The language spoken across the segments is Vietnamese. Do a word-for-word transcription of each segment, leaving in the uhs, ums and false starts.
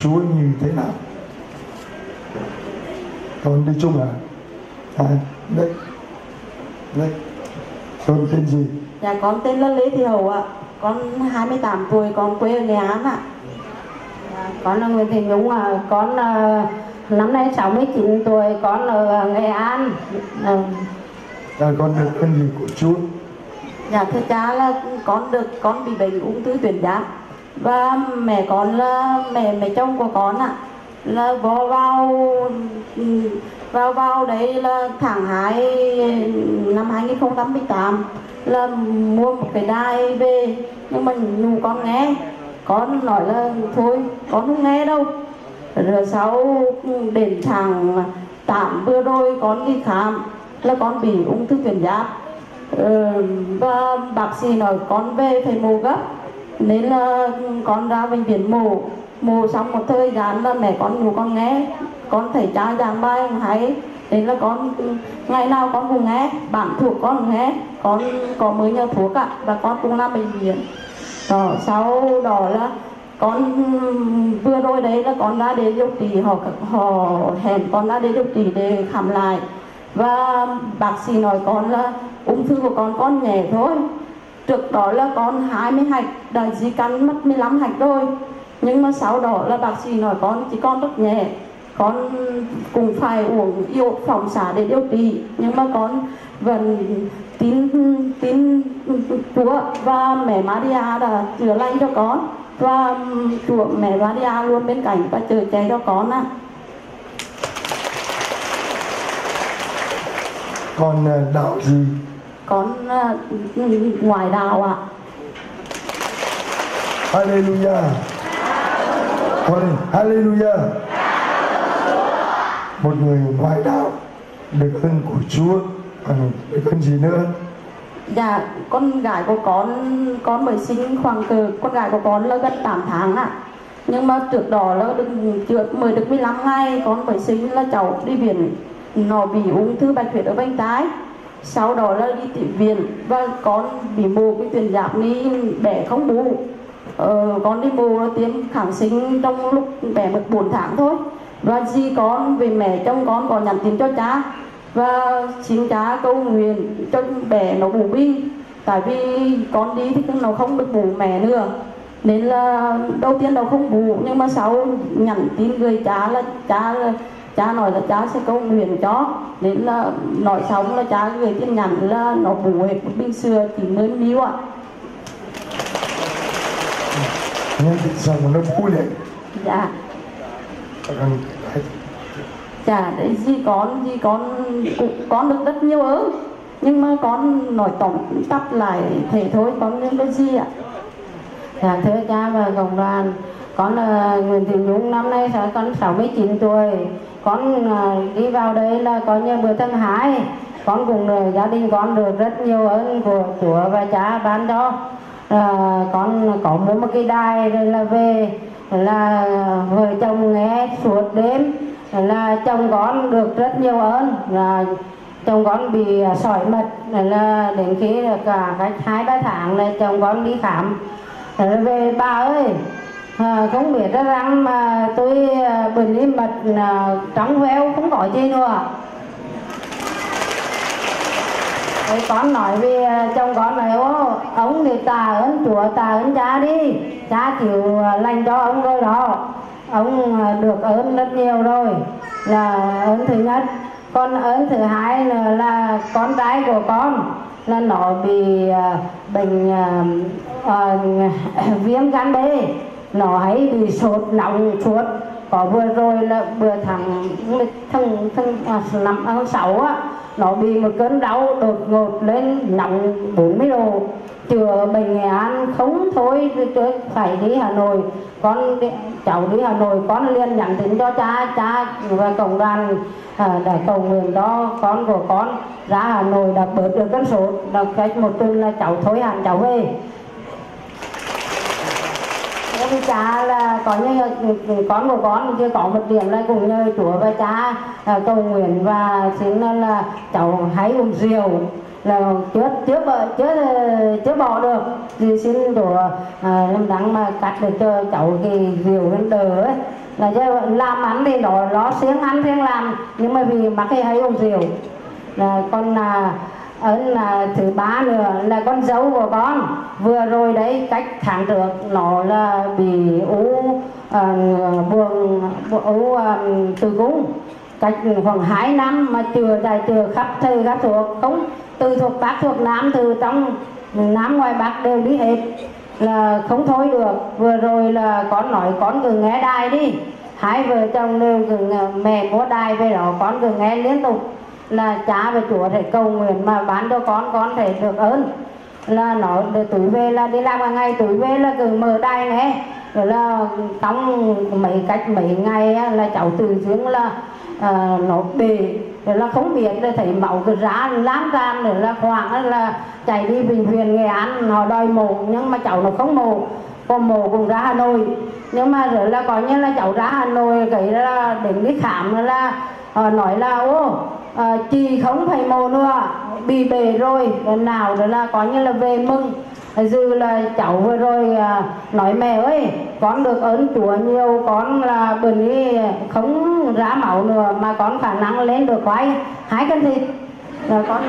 Chúa như thế nào? Con đi chung à? À, đấy, đấy. Con tên gì? Dạ con tên là Lê Thị Hậu ạ. Con hai mươi tám tuổi, con quê ở Nghệ An ạ. À, con là Nguyễn Thị Nhung à. Con uh, năm nay sáu mươi chín tuổi, con ở Nghệ An. À. À, con được ơn gì của Chúa? Dạ thưa cha là con được con bị bệnh ung thư tuyến giáp và mẹ con là mẹ mẹ chồng của con ạ là vào vào vào vào đấy là tháng hai năm hai nghìn không trăm mười tám là mua một cái đài về, nhưng mà nụ con nghe con nói là thôi con không nghe đâu. Rồi sau đến tháng tám vừa rồi con đi khám là con bị ung thư tuyến giáp. Ừ, và bác sĩ nói con về phải mổ gấp nên là con ra bệnh viện mổ mổ xong một thời gian là mẹ con ngủ con nghe, con thấy cha giảng bài hay nên là con ngày nào con cũng nghe, bản thuộc con cũng nghe, con có mới nhờ thuốc ạ và con cũng làm bệnh viện. Đó, sau đó là con vừa rồi đấy là con ra để điều trị, họ họ hẹn con ra để điều trị để khám lại và bác sĩ nói con là ung thư của con con nhẹ thôi. Trước đó là con hai mươi hạch, đã di căn mất mười lăm hạch rồi, nhưng mà sau đó là bác sĩ nói con chỉ con rất nhẹ, con cũng phải uống iốt phóng xạ để điều trị, nhưng mà con vẫn tin tin Chúa và mẹ Maria đã chữa lành cho con, và Chúa mẹ Maria luôn bên cạnh và chở che cho con á. Con đạo gì? Con uh, ngoại đạo ạ. Hallelujah. Con Hallelujah. Một người ngoại đạo được ơn của Chúa, còn được ơn gì nữa? Dạ, con gái của con con mới sinh khoảng cỡ con gái của con là gần tám tháng ạ. Nhưng mà trước đó là được chưa mới được mười lăm ngày con mới sinh là cháu đi viện, nó bị ung thư bạch huyết ở bên trái. Sau đó là đi tiểu viện và con bị mù cái tuyến giáp ní bé không bù. Ờ, con đi mù tiêm kháng sinh trong lúc bé được bốn tháng thôi. Và dì con về mẹ chồng con có nhắn tin cho cha và xin cha cầu nguyện cho bé nó bù binh, tại vì con đi thì nó không được bù mẹ nữa nên là đầu tiên nó không bù, nhưng mà sau nhắn tin người cha là cha là cha nói là cha sẽ cầu nguyện cho, nên là nói xong là cha gửi tin nhắn là nó bù hết một bình xưa chỉ mới miêu ạ. Nhưng thì sao mà nó bù vậy? Dạ. Dạ đấy, gì con gì con con được rất nhiều ớ, nhưng mà con nói tóm tắt lại thế thôi, con nên cái gì ạ? Dạ thưa cha và cộng đoàn, con là Nguyễn Thị Nhung, năm nay con sáu mươi chín tuổi. Con đi vào đây là có như bữa thứ hai, con cùng gia đình con được rất nhiều ơn của Chúa và cha ban cho. À, con có mua một cái đài rồi là về là vợ chồng nghe suốt đêm, là chồng con được rất nhiều ơn, là chồng con bị sỏi mật, là đến khi là cả cách hai ba tháng là chồng con đi khám. Rồi về bà ơi, à, không biết rằng mà tôi bệnh lý mật à, trắng veo không có gì nữa. Rồi con nói với chồng con này, ô ông thì tạ ơn Chúa, tạ ơn cha đi, cha chịu lành cho ông rồi đó, ông được ơn rất nhiều rồi, là ơn thứ nhất. Còn ơn thứ hai là, là con trai của con là nó bị uh, bệnh uh, uh, viêm gan B, nó hay bị sốt nóng suốt. Có vừa rồi là bữa tháng tháng tháng năm tháng sáu á, nó bị một cơn đau đột ngột lên nóng bốn mươi độ, chữa bệnh Nghệ An không thôi, tôi phải đi Hà Nội. Con đi, cháu đi Hà Nội, con liền nhắn tin cho cha, cha và cộng đoàn à, để cầu nguyện cho con của con ra Hà Nội đã bớt được cơn sốt, đã cách một tuần là cháu thôi hẳn cháu về. Với cha là có như con của con chưa có một điểm là cùng nhờ Chúa và cha à, cầu nguyện và xin là cháu hãy uống rượu, là chưa chưa chưa chưa bỏ được thì xin Chúa à, làm đắng mà cắt được cho cháu cái rượu lên đỡ ấy, là làm ăn thì nó nó siêng ăn siêng làm, nhưng mà vì mắc hay hay uống rượu. Là con là ấn là thứ ba nữa là con dâu của con vừa rồi đấy cách tháng trước nó là bị u uh, buồng u uh, tử cung cách khoảng hai năm mà chữa đại chữa khắp thầy khắp thuộc, không từ thuộc bắc thuộc nam, từ trong nam ngoài bắc đều đi hết, là không thôi được. Vừa rồi là con nói con cứ nghe đài đi, hai vợ chồng đều cứ mẹ mua đài về đó, con cứ nghe liên tục là cha và Chúa thể cầu nguyện mà bán cho con con thể được ơn. Là nó để tuổi về là đi làm hàng ngày, tuổi về là cứ mở đài nghe, rồi là trong mấy cách mấy ngày là cháu tự dưng là à, nó bề, rồi là không biết là thấy máu cứ ra lan ra, rồi là khoảng là chạy đi bệnh viện Nghệ An họ đòi mổ, nhưng mà cháu nó không mổ, còn mổ cũng ra Hà Nội. Nhưng mà rồi là có như là cháu ra Hà Nội cái là đến đi khám là à, nói là ô à, chị không phải mổ nữa, bị bề rồi, rồi nào đó là có như là về mừng. Dư là cháu vừa rồi à, nói mẹ ơi con được ơn Chúa nhiều, con là bệnh đi không ra máu nữa mà con khả năng lên được quay hai cân thịt rồi con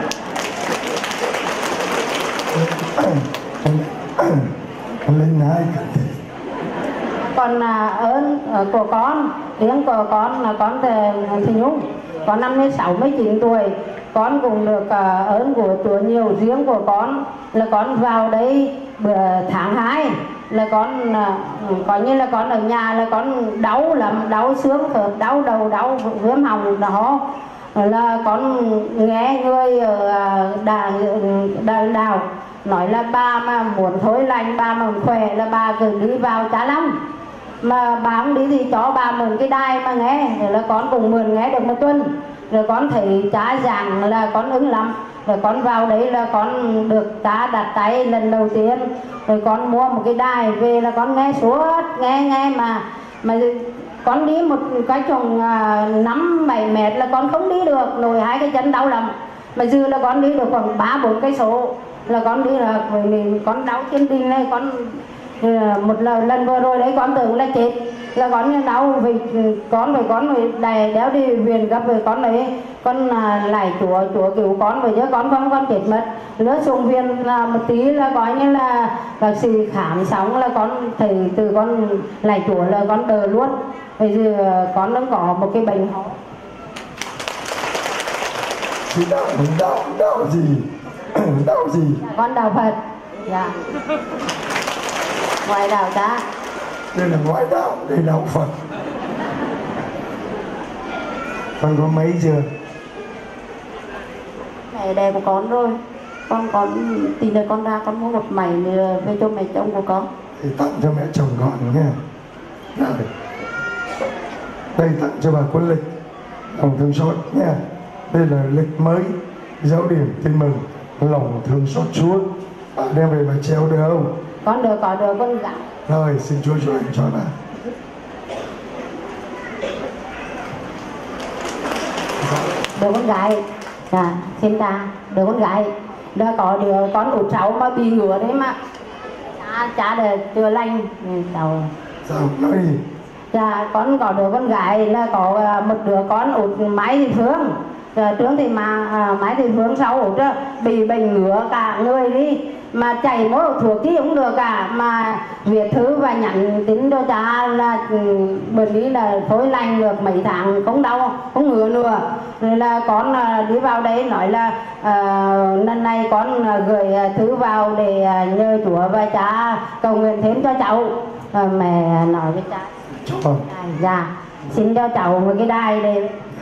lên hai cân thịt. Còn à, ơn của con tiếng của con là con thì Nhung, con năm mươi sáu mươi chín tuổi, con cũng được uh, ơn của Chúa nhiều. Riêng của con là con vào đấy bữa tháng hai là con uh, coi như là con ở nhà là con đau lắm, đau xương khớp, đau đầu, đau viêm họng đó, là con nghe người ở uh, đà, đà, đào nói là bà mà muốn thối lành, bà mà muốn khỏe là bà cứ đi vào Chá Long, mà bà không đi thì cho bà mượn cái đài mà nghe, rồi là con cũng mượn nghe được một tuần, rồi con thấy cha giảng là con ứng lắm, rồi con vào đấy là con được cha đặt tay lần đầu tiên, rồi con mua một cái đài về là con nghe suốt, nghe nghe mà mà con đi một cái chồng năm bảy mét là con không đi được, nổi hai cái chân đau lắm, mà dư là con đi được khoảng ba bốn cây số là con đi là vì con đau chân đình này. Con một lần, lần vừa rồi đấy con tưởng là chết, là con đau vì con phải con phải đè đéo đi viện gặp về con đấy, con lại Chúa Chúa cứu con, bây giờ con không con chết mất. Lỡ xuống viện là một tí là coi như là bác sĩ khám xong là con thầy từ con lại Chúa là con đỡ luôn. Bây giờ con đang có một cái bệnh họ Thì đạo, đạo, đạo gì? Đạo gì? con đạo Phật. Dạ. Ngoài đạo cha. Đây là ngoại đạo, đây là đạo Phật. Con có mấy chưa? Mẹ đẻ của con rồi, con con tìm đời con ra con mua một mảnh về cho mẹ chồng của con. Thì tặng cho mẹ chồng con nghe. Đây, đây tặng cho bà Quân Lịch lòng thương xót nha. Đây là lịch mới giáo điểm tin mừng lòng thương xót Chúa. Bà đem về bà treo được không? Con được, có được con gạo. Rồi xin Chúa cho anh cho bà. Được con gái. Dạ, xin ta, được con gái. Đã có đứa con út cháu mà bị ngứa đấy mà cha cha để chưa lành cháu. Sao nói gì? Dạ, con có đứa con gái là có một đứa con út Mai Thị Phương. Rồi trước thì mà à, Mai Thị Phương sau út bị bệnh ngứa cả người đi, mà chạy mỗi thuốc thì cũng được cả, mà viết thư và nhắn tin cho cha là bệnh lý là thối lành được mấy tháng không đau không ngứa nữa. Rồi là con đi vào đấy nói là à, lần này con gửi thư vào để nhờ Chúa và cha cầu nguyện thêm cho cháu. À, mẹ nói với cha Cho. dạ xin cho cháu một cái đài để